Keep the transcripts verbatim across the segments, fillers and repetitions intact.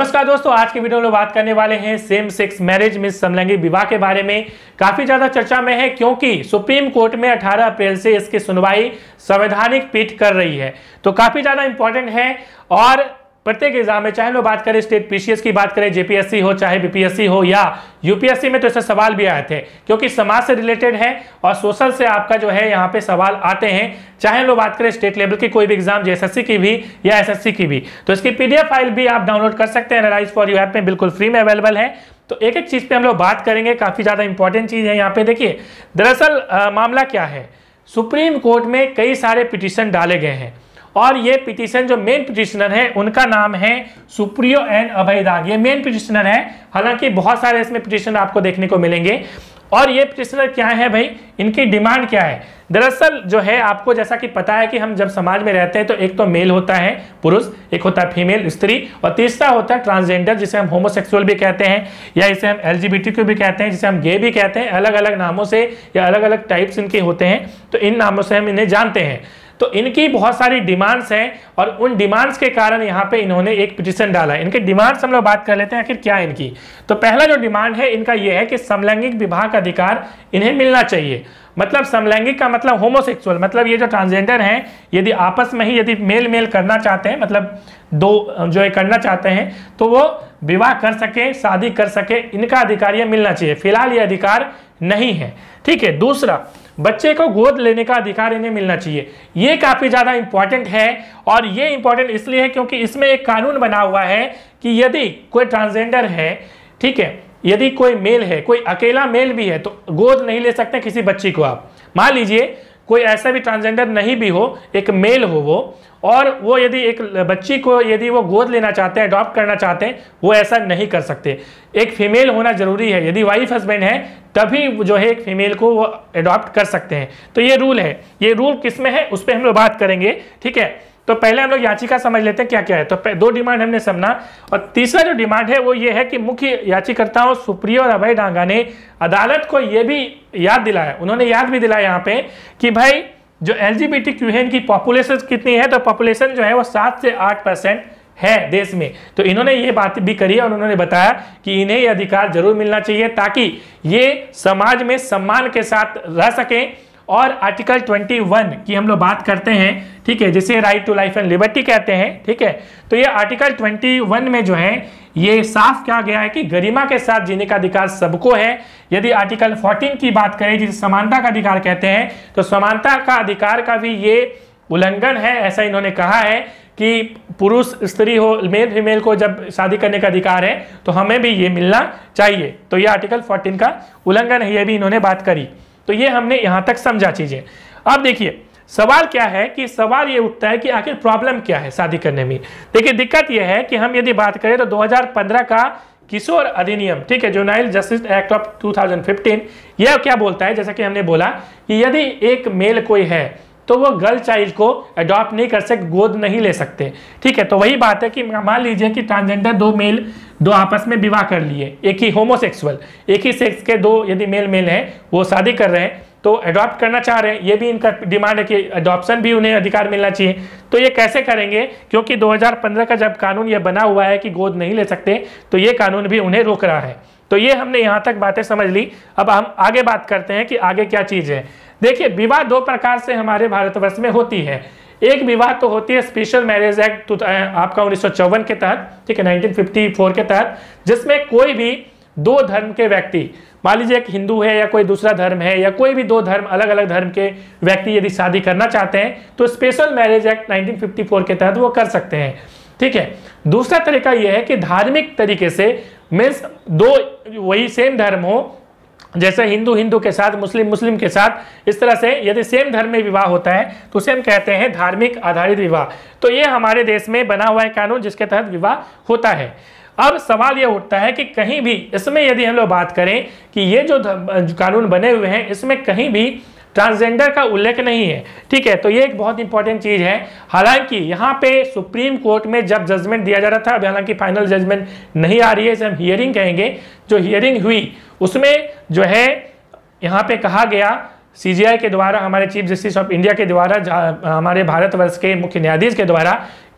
नमस्कार दोस्तों, आज की वीडियो में बात करने वाले हैं सेम सेक्स मैरिज में समलैंगिक विवाह के बारे में। काफी ज्यादा चर्चा में है क्योंकि सुप्रीम कोर्ट में अठारह अप्रैल से इसकी सुनवाई संवैधानिक पीठ कर रही है, तो काफी ज्यादा इंपॉर्टेंट है। और प्रत्येक एग्जाम में, चाहे लोग बात करें स्टेट पीसीएस की बात करें, जेपीएससी हो चाहे बीपीएससी हो या यूपीएससी में, तो ऐसे सवाल भी आए थे क्योंकि समाज से रिलेटेड है और सोशल से आपका जो है यहाँ पे सवाल आते हैं। चाहे लोग बात करें स्टेट लेवल की कोई भी एग्जाम, एसएससी की भी या एसएससी की भी, तो इसकी पीडीएफ फाइल भी आप डाउनलोड कर सकते हैं। एनालाइज फॉर यू ऐप में बिल्कुल फ्री में अवेलेबल है। तो एक एक चीज पे हम लोग बात करेंगे, काफी ज्यादा इंपॉर्टेंट चीज है यहाँ पे। देखिए दरअसल मामला क्या है, सुप्रीम कोर्ट में कई सारे पिटीशन डाले गए हैं और ये पिटीशन जो मेन पिटीशनर है उनका नाम है सुप्रियो एन अभय दांग। ये मेन पिटीशनर है, हालांकि बहुत सारे इसमें पिटीशन आपको देखने को मिलेंगे। और ये पिटीशनर क्या है भाई, इनकी डिमांड क्या है? दरअसल जो है आपको जैसा कि पता है कि हम जब समाज में रहते हैं तो एक तो मेल होता है पुरुष, एक होता है फीमेल स्त्री, और तीसरा होता है ट्रांसजेंडर, जिसे हम होमोसेक्सुअल भी कहते हैं या इसे हम एलजीबीटीक्यू भी कहते हैं, जिसे हम गे भी कहते हैं। अलग अलग नामों से या अलग अलग टाइप्स इनके होते हैं, तो इन नामों से हम इन्हें जानते हैं। तो इनकी बहुत सारी डिमांड्स हैं और उन डिमांड्स के कारण यहाँ पे इन्होंने एक पिटीशन डाला है। इनके डिमांड्स हम लोग बात कर लेते हैं आखिर क्या है इनकी। तो पहला जो डिमांड है इनका यह है कि समलैंगिक विवाह का अधिकार इन्हें मिलना चाहिए। मतलब समलैंगिक का मतलब होमोसेक्सुअल, मतलब ये जो ट्रांसजेंडर हैं यदि आपस में ही यदि मेल मेल करना चाहते हैं, मतलब दो जो है करना चाहते हैं, तो वो विवाह कर सके, शादी कर सके, इनका अधिकार ये मिलना चाहिए। फिलहाल ये अधिकार नहीं है, ठीक है। दूसरा, बच्चे को गोद लेने का अधिकार इन्हें मिलना चाहिए। ये काफी ज्यादा इंपॉर्टेंट है और ये इंपॉर्टेंट इसलिए है क्योंकि इसमें एक कानून बना हुआ है कि यदि कोई ट्रांसजेंडर है, ठीक है, यदि कोई मेल है, कोई अकेला मेल भी है, तो गोद नहीं ले सकते किसी बच्ची को आप। मान लीजिए कोई ऐसा भी ट्रांसजेंडर नहीं भी हो, एक मेल हो वो, और वो यदि एक बच्ची को यदि वो गोद लेना चाहते हैं, अडॉप्ट करना चाहते हैं, वो ऐसा नहीं कर सकते। एक फीमेल होना जरूरी है, यदि वाइफ हस्बैंड है तभी जो है एक फीमेल को वो अडॉप्ट कर सकते हैं। तो ये रूल है। ये रूल किस में है उस पर हम लोग बात करेंगे, ठीक है। तो पहले हम लोग याचिका समझ लेते हैं क्या क्या है। तो दो डिमांड हमने समझा, और तीसरा जो डिमांड है वो ये है कि मुख्य याचिकाकर्ताओं सुप्रियो और अभय डांगा ने अदालत को ये भी याद दिलाया, उन्होंने याद भी दिलाया यहाँ पे कि भाई जो एलजीबीटीक्यू है इनकी पॉपुलेशन कितनी है, तो पॉपुलेशन जो है वो सात से आठ परसेंट है देश में। तो इन्होंने ये बात भी करी और उन्होंने बताया कि इन्हें ये अधिकार जरूर मिलना चाहिए ताकि ये समाज में सम्मान के साथ रह सकें। और आर्टिकल इक्कीस की हम लोग बात करते हैं, ठीक है, जिसे right to life and liberty कहते हैं, ठीक है। तो ये आर्टिकल इक्कीस में जो है ये साफ कहा गया है कि गरिमा के साथ जीने का अधिकार सबको है। यदि आर्टिकल चौदह की बात करें जिसे समानता का अधिकार कहते हैं, तो समानता का अधिकार का भी ये उल्लंघन है, ऐसा इन्होंने कहा है कि पुरुष स्त्री हो, मेल फीमेल को जब शादी करने का अधिकार है तो हमें भी ये मिलना चाहिए। तो ये आर्टिकल चौदह का उल्लंघन है, ये भी इन्होंने बात करी। तो ये हमने यहां तक समझा चीजें। अब देखिए सवाल क्या है, कि सवाल ये उठता है कि आखिर प्रॉब्लम क्या है शादी करने में। देखिए दिक्कत यह है कि हम यदि बात करें तो दो हज़ार पंद्रह का किशोर अधिनियम, ठीक है, जुवेनाइल जस्टिस एक्ट ऑफ दो हज़ार पंद्रह, यह क्या बोलता है, जैसा कि हमने बोला कि यदि एक मेल कोई है तो वो गर्ल चाइल्ड को अडॉप्ट नहीं कर सकते, गोद नहीं ले सकते, ठीक है। तो वही बात है कि मान लीजिए कि ट्रांसजेंडर दो मेल दो आपस में विवाह कर लिए, एक ही होमोसेक्सुअल, एक ही सेक्स के दो यदि मेल मेल हैं वो शादी कर रहे हैं तो अडॉप्ट करना चाह रहे हैं, ये भी इनका डिमांड है कि अडॉप्शन भी उन्हें अधिकार मिलना चाहिए। तो ये कैसे करेंगे, क्योंकि दो हज़ार पंद्रह का जब कानून ये बना हुआ है कि गोद नहीं ले सकते, तो ये कानून भी उन्हें रोक रहा है। तो ये हमने यहाँ तक बातें समझ ली। अब हम आगे बात करते हैं कि आगे क्या चीज़ है। देखिए विवाह दो प्रकार से हमारे भारतवर्ष में होती है। एक विवाह तो होती है स्पेशल मैरिज एक्ट तो आपका उन्नीस सौ चौवन के तहत, ठीक है, उन्नीस सौ चौवन के तहत, जिसमें कोई भी दो धर्म के व्यक्ति, मान लीजिए एक हिंदू है या कोई दूसरा धर्म है या कोई भी दो धर्म अलग अलग धर्म के व्यक्ति यदि शादी करना चाहते हैं तो स्पेशल मैरिज एक्ट उन्नीस सौ चौवन के तहत वो कर सकते हैं, ठीक है। दूसरा तरीका यह है कि धार्मिक तरीके से, मीन्स दो वही सेम धर्म हो, जैसे हिंदू हिंदू के साथ, मुस्लिम मुस्लिम के साथ, इस तरह से यदि सेम धर्म में विवाह होता है तो उसे हम कहते हैं धार्मिक आधारित विवाह। तो ये हमारे देश में बना हुआ है कानून जिसके तहत विवाह होता है। अब सवाल ये उठता है कि कहीं भी इसमें यदि हम लोग बात करें कि ये जो कानून बने हुए हैं इसमें कहीं भी ट्रांसजेंडर का उल्लेख नहीं है, ठीक है। तो ये एक बहुत इंपॉर्टेंट चीज है। हालांकि यहाँ पे सुप्रीम कोर्ट में जब जजमेंट दिया जा रहा था, अभी हालांकि फाइनल जजमेंट नहीं आ रही है, इसे हम हियरिंग कहेंगे, जो हियरिंग हुई उसमें जो है यहाँ पे कहा गया सीजीआई के द्वारा, हमारे चीफ जस्टिस ऑफ इंडिया के द्वारा, हमारे भारतवर्ष के मुख्य न्यायाधीश के द्वारा,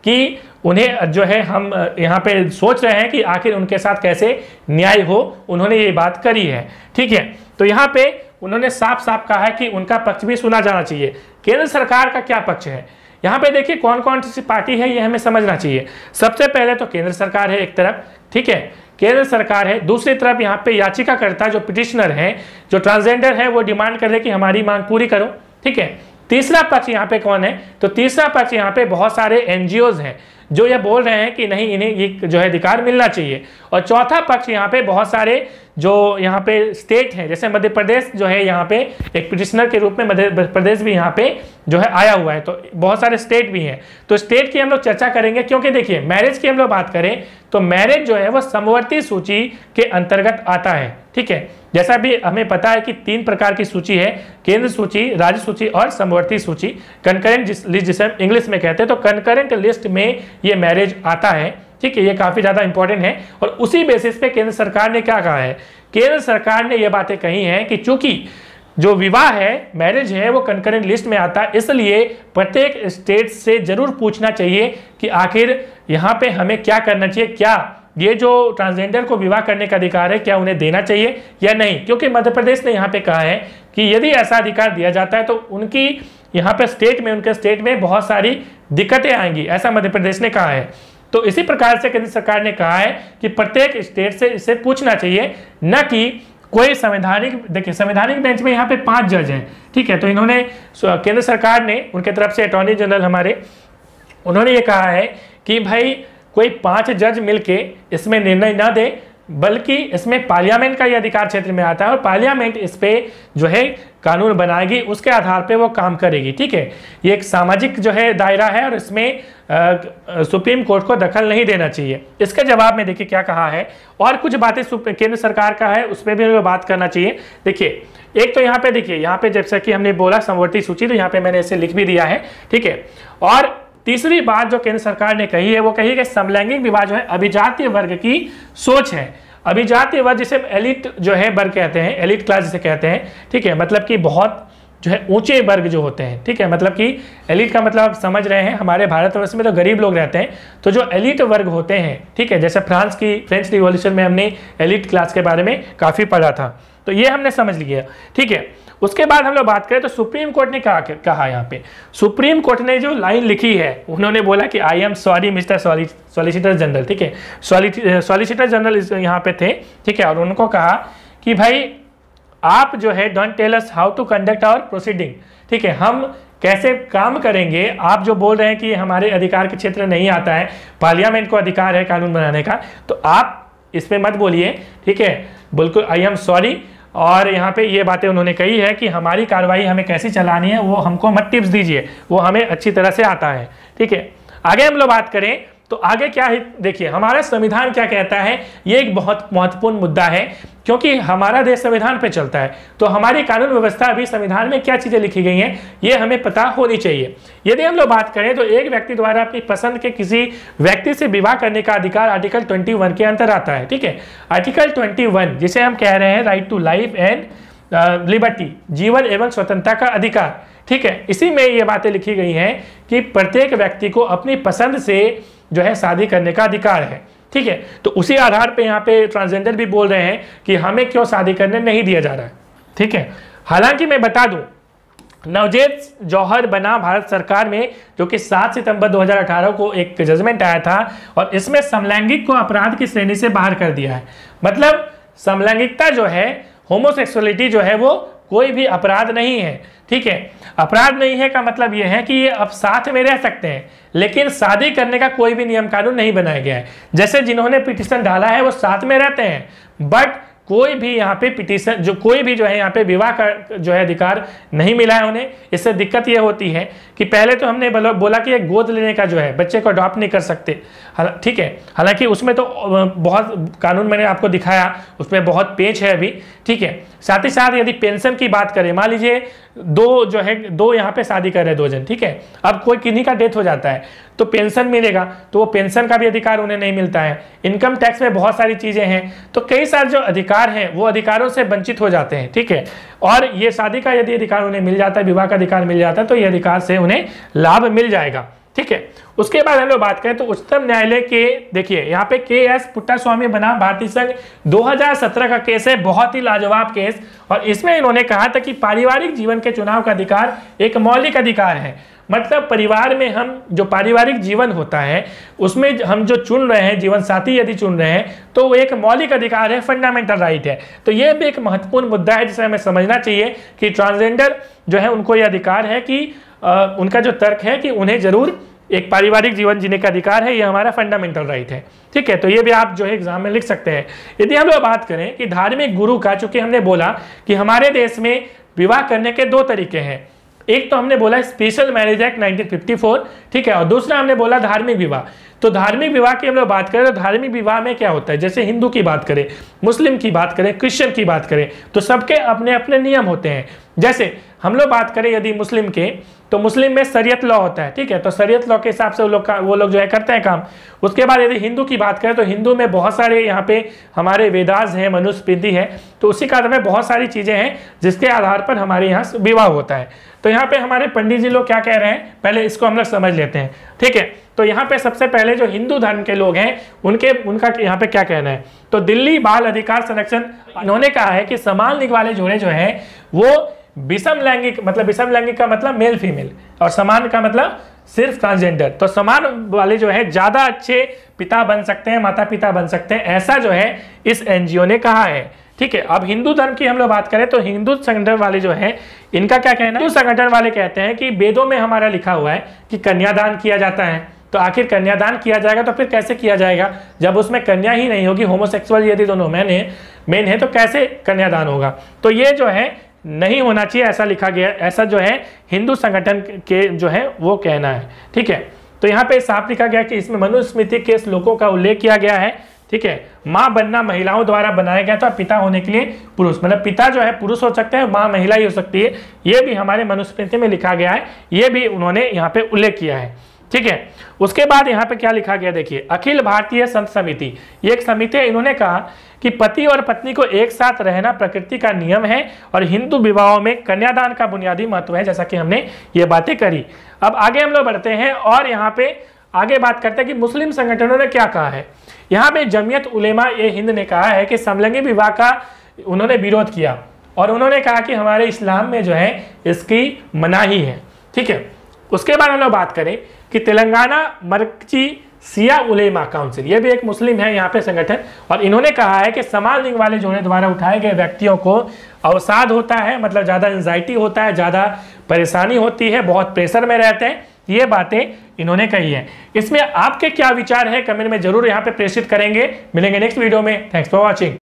कि उन्हें जो है हम यहाँ पे सोच रहे हैं कि आखिर उनके साथ कैसे न्याय हो, उन्होंने ये बात करी है। ठीक है, तो यहाँ पे उन्होंने साफ साफ कहा है कि उनका पक्ष भी सुना जाना चाहिए। केंद्र सरकार का क्या पक्ष है, यहाँ पे देखिए कौन कौन सी पार्टी है ये हमें समझना चाहिए। सबसे पहले तो केंद्र सरकार है एक तरफ, ठीक है, केंद्र सरकार है। दूसरी तरफ यहाँ पे याचिकाकर्ता जो पिटिशनर है, जो ट्रांसजेंडर है, वो डिमांड कर रहे कि हमारी मांग पूरी करो। ठीक है, तीसरा पक्ष यहाँ पे कौन है, तो तीसरा पक्ष यहाँ पे बहुत सारे एनजीओज हैं जो ये बोल रहे हैं कि नहीं, इन्हें ये जो है अधिकार मिलना चाहिए। और चौथा पक्ष यहाँ पे बहुत सारे जो यहाँ पे स्टेट हैं, जैसे मध्य प्रदेश जो है यहाँ पे एक पिटिशनर के रूप में मध्य प्रदेश भी यहाँ पे जो है आया हुआ है, तो बहुत सारे स्टेट भी हैं। तो स्टेट की हम लोग चर्चा करेंगे, क्योंकि देखिए मैरिज की हम लोग बात करें तो मैरिज जो है वो समवर्ती सूची के अंतर्गत आता है। ठीक है, जैसा भी हमें पता है कि तीन प्रकार की सूची है, केंद्र सूची, राज्य सूची और समवर्ती सूची, कंकरेंट लिस्ट जिसे इंग्लिश में कहते हैं। तो कंकरेंट लिस्ट में ये मैरिज आता है। ठीक है, ये काफी ज्यादा इंपॉर्टेंट है। और उसी बेसिस पे केंद्र सरकार ने क्या कहा है, केंद्र सरकार ने ये बातें कही हैं कि चूंकि जो विवाह है, मैरिज है, वो कंकरेंट लिस्ट में आता है, इसलिए प्रत्येक स्टेट से जरूर पूछना चाहिए कि आखिर यहाँ पे हमें क्या करना चाहिए, क्या ये जो ट्रांसजेंडर को विवाह करने का अधिकार है क्या उन्हें देना चाहिए या नहीं। क्योंकि मध्य प्रदेश ने यहाँ पे कहा है कि यदि ऐसा अधिकार दिया जाता है तो उनकी यहाँ पे स्टेट में, उनके स्टेट में बहुत सारी दिक्कतें आएंगी, ऐसा मध्य प्रदेश ने कहा है। तो इसी प्रकार से केंद्र सरकार ने कहा है कि प्रत्येक स्टेट से इसे पूछना चाहिए, न कि कोई संवैधानिक, देखिए संवैधानिक बेंच में यहाँ पे पांच जज हैं। ठीक है, तो इन्होंने, केंद्र सरकार ने उनके तरफ से अटॉर्नी जनरल हमारे, उन्होंने ये कहा है कि भाई कोई पांच जज मिलके इसमें निर्णय ना दे, बल्कि इसमें पार्लियामेंट का ये अधिकार क्षेत्र में आता है और पार्लियामेंट इस पे जो है कानून बनाएगी, उसके आधार पे वो काम करेगी। ठीक है, ये एक सामाजिक जो है दायरा है और इसमें आ, सुप्रीम कोर्ट को दखल नहीं देना चाहिए। इसके जवाब में देखिए क्या कहा है, और कुछ बातें केंद्र सरकार का है उस पर भी बात करना चाहिए। देखिए एक तो यहाँ पे देखिए, यहाँ पे जैसा कि हमने बोला समवर्ती सूची, तो यहाँ पे मैंने इसे लिख भी दिया है। ठीक है, और तीसरी बात जो केंद्र सरकार ने कही है वो कही कि समलैंगिक विवाह जो है अभिजातीय वर्ग की सोच है। अभिजातीय वर्ग जिसे एलिट जो है वर्ग कहते हैं, एलिट क्लास जिसे कहते हैं। ठीक है, मतलब कि बहुत जो है ऊंचे वर्ग जो होते हैं। ठीक है, मतलब कि एलिट का मतलब आप समझ रहे हैं, हमारे भारतवर्ष में तो गरीब लोग रहते हैं, तो जो एलिट वर्ग होते हैं, ठीक है, जैसे फ्रांस की फ्रेंच रिवॉल्यूशन में हमने एलिट क्लास के बारे में काफ़ी पढ़ा था, तो ये हमने समझ लिया। ठीक है, उसके बाद हम लोग बात करें तो सुप्रीम कोर्ट ने कहा कहा यहाँ पे, सुप्रीम कोर्ट ने जो लाइन लिखी है, उन्होंने बोला कि I am sorry mister solicitor general. ठीक है, सॉलिसिटर जनरल यहाँ पे थे। ठीक है, और उनको कहा कि भाई आप जो है don't tell us how to conduct our proceeding. ठीक है, हम कैसे काम करेंगे, आप जो बोल रहे हैं कि हमारे अधिकार के क्षेत्र नहीं आता है, पार्लियामेंट को अधिकार है कानून बनाने का, तो आप इस पर मत बोलिए। ठीक है, बिल्कुल आई एम सॉरी। और यहाँ पे ये बातें उन्होंने कही है कि हमारी कार्रवाई हमें कैसी चलानी है वो हमको मत टिप्स दीजिए, वो हमें अच्छी तरह से आता है। ठीक है, आगे हम लोग बात करें तो आगे क्या है, देखिए हमारा संविधान क्या कहता है, ये एक बहुत महत्वपूर्ण मुद्दा है, क्योंकि हमारा देश संविधान पे चलता है, तो हमारी कानून व्यवस्था अभी संविधान में क्या चीजें लिखी गई हैं ये हमें पता होनी चाहिए। यदि हम लोग बात करें तो एक व्यक्ति द्वारा अपनी पसंद के किसी व्यक्ति से विवाह करने का अधिकार आर्टिकल इक्कीस के अंतर आता है। ठीक है, आर्टिकल इक्कीस जिसे हम कह रहे हैं right to life and liberty, जीवन एवं स्वतंत्रता का अधिकार। ठीक है, इसी में ये बातें लिखी गई हैं कि प्रत्येक व्यक्ति को अपनी पसंद से जो है शादी करने का अधिकार है। ठीक है, तो उसी आधार पे यहाँ पे ट्रांसजेंडर भी बोल रहे हैं कि हमें क्यों शादी करने नहीं दिया जा रहा है। ठीक है, हालांकि मैं बता दूं, नवजेत जौहर बना भारत सरकार में, जो कि सात सितंबर दो हज़ार अठारह को एक जजमेंट आया था, और इसमें समलैंगिक को अपराध की श्रेणी से बाहर कर दिया है। मतलब समलैंगिकता जो है, होमोसेक्सुअलिटी जो है, वो कोई भी अपराध नहीं है। ठीक है, अपराध नहीं है का मतलब यह है कि ये अब साथ में रह सकते हैं, लेकिन शादी करने का कोई भी नियम कानून नहीं बनाया गया है। जैसे जिन्होंने पिटीशन डाला है वो साथ में रहते हैं, बट कोई भी यहाँ पे पिटीशन, जो कोई भी जो है यहाँ पे विवाह का जो है अधिकार नहीं मिला है उन्हें। इससे दिक्कत ये होती है कि पहले तो हमने बोला कि एक गोद लेने का जो है, बच्चे को अडॉप्ट नहीं कर सकते। ठीक है, हालांकि उसमें तो बहुत कानून मैंने आपको दिखाया, उसमें बहुत पेच है अभी। ठीक है, साथ ही साथ यदि पेंशन की बात करें, मान लीजिए दो जो है दो यहाँ पे शादी कर रहे दो जन, ठीक है, अब कोई किन्हीं का डेथ हो जाता है तो पेंशन मिलेगा, तो वो पेंशन का भी अधिकार उन्हें नहीं मिलता है। इनकम टैक्स में बहुत सारी चीजें हैं, तो कई सारे जो अधिकार हैं वो अधिकारों से वंचित हो जाते हैं। ठीक है, और ये शादी का यदि अधिकार उन्हें मिल जाता है, विवाह का अधिकार मिल जाता है, तो ये अधिकार से उन्हें लाभ मिल जाएगा। ठीक है। उसके बाद हम लोग बात करें तो उच्चतम न्यायालय के, देखिए यहाँ पे के एस पुट्टास्वामी बनाम भारतीय संघ दो हज़ार सत्रह का केस है, बहुत ही लाजवाब केस। और इसमें इन्होंने कहा था कि पारिवारिक जीवन के चुनाव का अधिकार एक मौलिक अधिकार है। मतलब परिवार में हम जो पारिवारिक जीवन होता है उसमें हम जो चुन रहे हैं, जीवन साथी यदि चुन रहे हैं, तो वो एक मौलिक अधिकार है, फंडामेंटल राइट है। तो ये भी एक महत्वपूर्ण मुद्दा है जिसे हमें समझना चाहिए कि ट्रांसजेंडर जो है उनको ये अधिकार है कि आ, उनका जो तर्क है कि उन्हें जरूर एक पारिवारिक जीवन जीने का अधिकार है, ये हमारा फंडामेंटल राइट है। ठीक है, तो ये भी आप जो है एग्जाम में लिख सकते हैं। यदि हम लोग बात करें कि धार्मिक गुरु का, चूंकि हमने बोला कि हमारे देश में विवाह करने के दो तरीके हैं, एक तो हमने बोला Special Marriage Act nineteen fifty four, ठीक है, और दूसरा हमने बोला धार्मिक विवाह। तो धार्मिक विवाह की हम लोग बात करें तो धार्मिक विवाह में क्या होता है, जैसे हिंदू की बात करें, मुस्लिम की बात करें, क्रिश्चियन की बात करें, तो सबके अपने अपने नियम होते हैं। जैसे हम लोग बात करें यदि मुस्लिम के, तो मुस्लिम में शरीयत लॉ होता है, ठीक है, तो शरीयत लॉ के हिसाब से वो लोग का वो लोग जो है करते हैं काम। उसके बाद यदि हिंदू की बात करें तो हिंदू में बहुत सारे यहाँ पे हमारे वेदास हैं, मनुस्मृति है, तो उसी का में बहुत सारी चीज़ें हैं जिसके आधार पर हमारे यहाँ विवाह होता है। तो यहाँ पे हमारे पंडित जी लोग क्या कह रहे हैं, पहले इसको हम लोग समझ लेते हैं। ठीक है, तो यहाँ पे सबसे पहले जो हिंदू धर्म के लोग हैं उनके उनका यहाँ पे क्या कहना है, तो दिल्ली बाल अधिकार संरक्षण, इन्होंने कहा है कि समान लिंग वाले जोड़े जो हैं वो विषम लैंगिक, मतलब विषम लैंगिक का मतलब मेल फीमेल, और समान का मतलब सिर्फ ट्रांसजेंडर, तो समान वाले जो है ज्यादा अच्छे पिता बन सकते हैं, माता पिता बन सकते हैं, ऐसा जो है इस एनजीओ ने कहा है। ठीक है, अब हिंदू धर्म की हम लोग बात करें तो हिंदू संगठन वाले जो है इनका क्या कहना है, हिंदू संगठन वाले कहते हैं कि वेदों में हमारा लिखा हुआ है कि कन्यादान किया जाता है, तो आखिर कन्यादान किया जाएगा तो फिर कैसे किया जाएगा, जब उसमें कन्या ही नहीं होगी, होमोसेक्सुअल यदि दोनों मैन है मेन है तो कैसे कन्यादान होगा। तो ये जो है नहीं होना चाहिए, ऐसा लिखा गया, ऐसा जो है हिंदू संगठन के जो है वो कहना है। ठीक है, तो यहाँ पे साफ लिखा गया कि इसमें मनुस्मृति के श्लोकों का उल्लेख किया गया है। ठीक है, माँ बनना महिलाओं द्वारा बनाया गया था, पिता होने के लिए पुरुष, मतलब पिता जो है पुरुष हो सकते हैं, माँ महिला ही हो सकती है, ये भी हमारे मनुस्मृति में लिखा गया है, ये भी उन्होंने यहाँ पे उल्लेख किया है। ठीक है, उसके बाद यहाँ पे क्या लिखा गया देखिए, अखिल भारतीय संत समिति, ये एक समिति है, इन्होंने कहा कि पति और पत्नी को एक साथ रहना प्रकृति का नियम है और हिंदू विवाहों में कन्यादान का बुनियादी महत्व है, जैसा कि हमने ये बातें करी। अब आगे हम लोग बढ़ते हैं और यहाँ पे आगे बात करते हैं कि मुस्लिम संगठनों ने क्या कहा है। यहाँ पे जमीयत उलेमा ए हिंद ने कहा है कि समलैंगी विवाह का उन्होंने विरोध किया और उन्होंने कहा कि हमारे इस्लाम में जो है इसकी मनाही है। ठीक है, उसके बाद हम लोग बात करें कि तेलंगाना मरकजी सिया उलेमा काउंसिल, ये भी एक मुस्लिम है यहाँ पे संगठन, और इन्होंने कहा है कि समान लिंग वाले जोड़े द्वारा उठाए गए व्यक्तियों को अवसाद होता है, मतलब ज़्यादा एंजाइटी होता है, ज़्यादा परेशानी होती है, बहुत प्रेशर में रहते हैं, ये बातें इन्होंने कही है। इसमें आपके क्या विचार है कमेंट में जरूर यहाँ पे प्रेषित करेंगे। मिलेंगे नेक्स्ट वीडियो में। Thanks for watching.